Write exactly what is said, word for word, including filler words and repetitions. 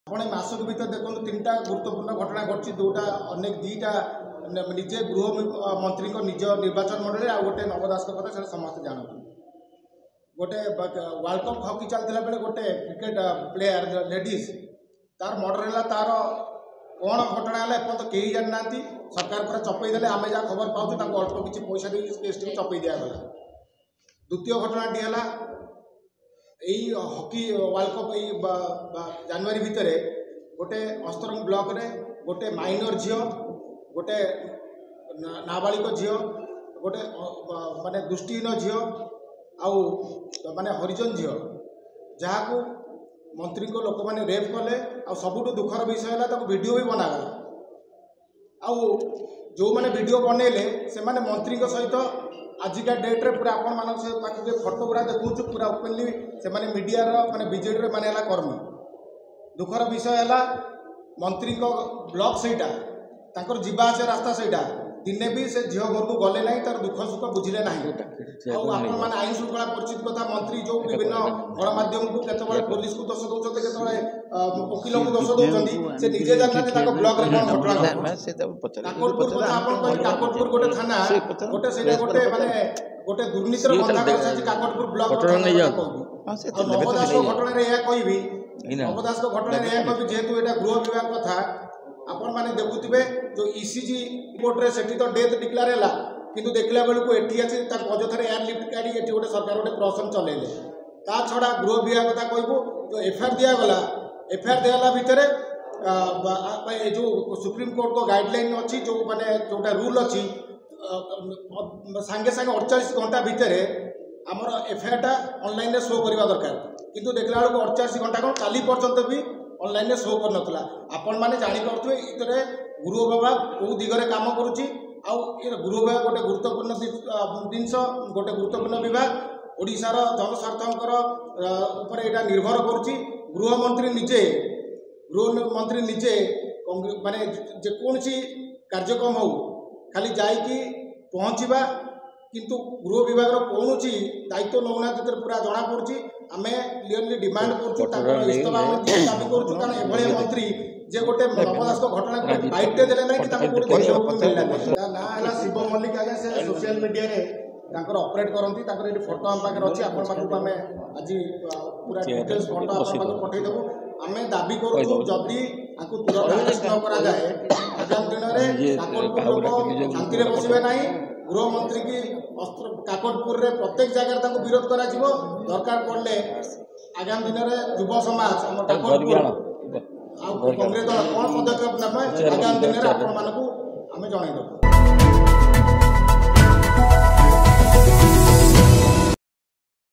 अपने मासक भर देखो तीन टा गुरुत्वपूर्ण घटना घटी जोटा अनेक दीटा निजे गृह मंत्री निज निर्वाचन मंडल आ गोटे नवदास कथा से समस्त जानते गोटे वर्ल्ड कप हॉकी चलता बेले गोटे क्रिकेट प्लेयर लेडीज तार मर्डर है तार कौन घटना है एपर्त कहीं जानी ना सरकार पूरा चपई देले आम जहाँ खबर पाऊँ अल्प किसी पैसा दे केस टी चपई दिगला। द्वितीय घटनाटी है यही हॉकी वर्ल्ड कप यही जनवरी भितर गोटे अस्तरंग ब्लॉक रे गोटे माइनर झील गोटे नाबालिक झील गोटे माने दृष्टिहीन झील आउ माने हरिजन झील जहाँ को मंत्री को लोक मैंने रेप कले आ सबुठ दुखर विषय है वीडियो भी बनागला आउ जो मैंने वीडियो बनइले से माने मंत्री सहित आजिका डेट्रे पूरा आपण मान पाखे फटो गुरा देखु पूरा ओपनली से माने मीडिया माने बीजेडी माने कर्मी दुखर विषय है मंत्री ब्लॉक सेटा तांकर जीवा आसे रास्ता सेटा दिने भी से झील घर को गले ना तार दुख सुख बुझिले ना आपने आईन श्रृंखला परिचित कथा मंत्री जो विभिन्न गणमाध्यम को केतबे पुलिस को दोष दौरान केतबे वकिल को दोष दौरान से निजे जानते ब्लॉक रे कौन घटना काकोटपुर कथा आपन काकोटपुर गोटे थाना गोटे से गोटे माने गोटे दुर्नीतिर बंधा कर काकोटपुर ब्लॉक नवदास घटना रे या कहबी नवदास घटना रे या कहबी जेहेतु एटा गृह विभाग कथा आपण माने देखुथिबे जो ईसीजी रिपोर्ट रे सेठी तो डेथ डिक्लेयर हैला किंतु देखला बेलू को एटी अछि ता अजथरे एयर लिफ्ट काडी एटी गोटे सरकार गोटे प्रश्न चलेले ता छडा गृह विभाग कथा कहबो जो एफआईआर दिया गला एफआईआर देला भितरे जो सुप्रीम कोर्ट को गाइडलाइन अछि जो माने जोटा रूल अछि सांगे सांगे अड़तालीस घंटा भितर आमर एफआईआर टा ऑनलाइन रे शो करबा दरकार किंतु देखला बेलू अड़तालीस घंटा कोन काली पर्यंत भी ऑनलाइन शो कर नथला आपण माने जानि पारथुवे इतरे गृह विभाग को दिगरे काम करूची आ गृह विभाग गोटे गुरुत्वपूर्ण जिनस गोटे गुरुत्वपूर्ण विभाग ओडिशार जनस्वार्थंकर ऊपर एटा निर्भर करूची गृह मंत्री निजे गृह मंत्री निजे माने जेकोसी कार्यक्रम हो खाली जाइकी पहुँचवा किंतु गृह विभाग कौन दायित्व नौना पूरा जना पड़ी आम क्लीयरली डिमांड कर इस्तीफा दाबी करूँ कारण एभली मंत्री जे गोटे नवदास घटना बाइटे देले ना कि ना है शिव मल्लिक आगे से सोशल मीडिया रे ऑपरेट करती ये फोटो आम पाखे अच्छी आप आम आज पूरा डिटेल्स फोटो आप पठेदेबू आम दाबी करूँ जदि तुरंत अरेस्ट न करा जाए आगामी दिन में शांति बसवे ना गृह मंत्री की अस्त्र काकोटपुर रे प्रत्येक जगह विरोध करा दरकार पड़े आगामी दिन में युव समाज आम काकोटपुर कांग्रेस दल कौन पदक्षेप ना आगामी दिन में आपण मानक आम जनईदेबू।